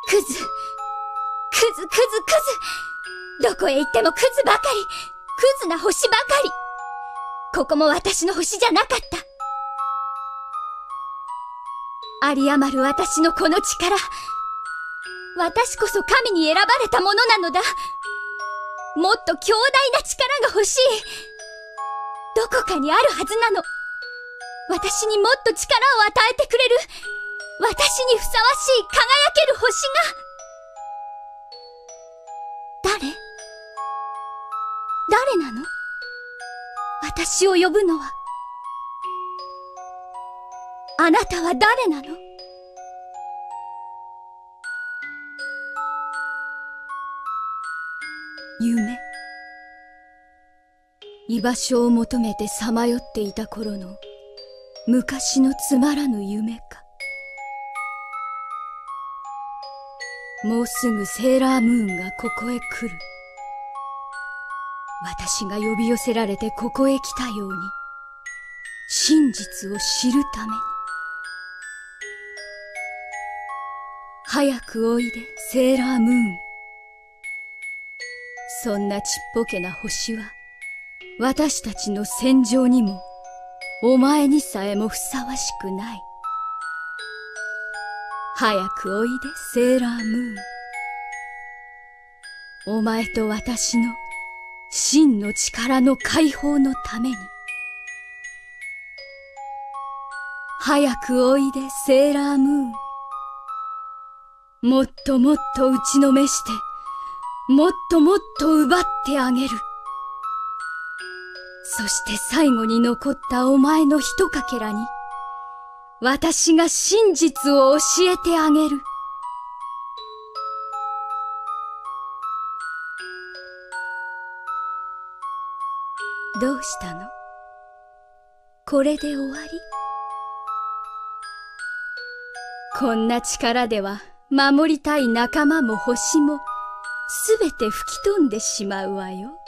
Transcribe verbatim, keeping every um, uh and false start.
クズ、クズクズクズ。どこへ行ってもクズばかり、クズな星ばかり。ここも私の星じゃなかった。有り余る私のこの力、私こそ神に選ばれたものなのだ。もっと強大な力が欲しい。どこかにあるはずなの。私にもっと力を与えてくれる、私にふさわしい輝ける星が。誰？誰なの？私を呼ぶのは。あなたは誰なの？夢。居場所を求めてさまよっていた頃の昔のつまらぬ夢か。もうすぐセーラームーンがここへ来る。私が呼び寄せられてここへ来たように、真実を知るために。早くおいで、セーラームーン。そんなちっぽけな星は、私たちの戦場にも、お前にさえもふさわしくない。早くおいで、セーラームーン。お前と私の真の力の解放のために。早くおいで、セーラームーン。もっともっと打ちのめして、もっともっと奪ってあげる。そして最後に残ったお前のひとかけらに、私が真実を教えてあげる。どうしたの？これで終わり？こんな力では守りたい仲間も星もすべて吹き飛んでしまうわよ。